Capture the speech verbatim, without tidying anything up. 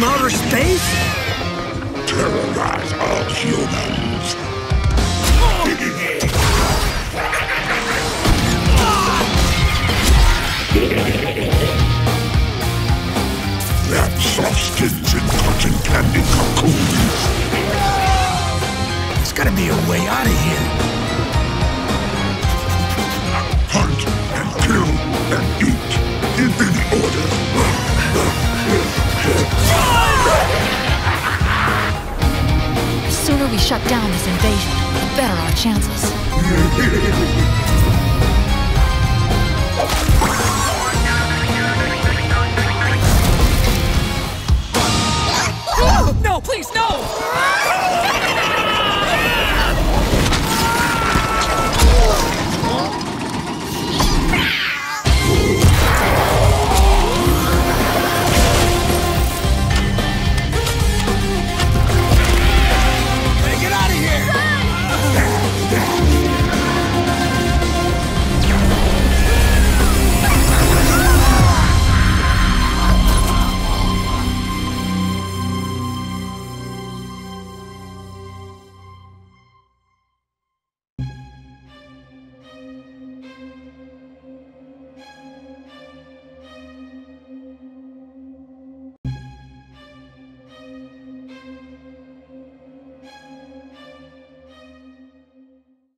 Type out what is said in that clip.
from outer space? Terrorize all humans. That soft skins in cotton candy cocoons. There's gotta be a way out of here. Hunt and kill and eat in any order. The sooner we shut down this invasion, the better our chances.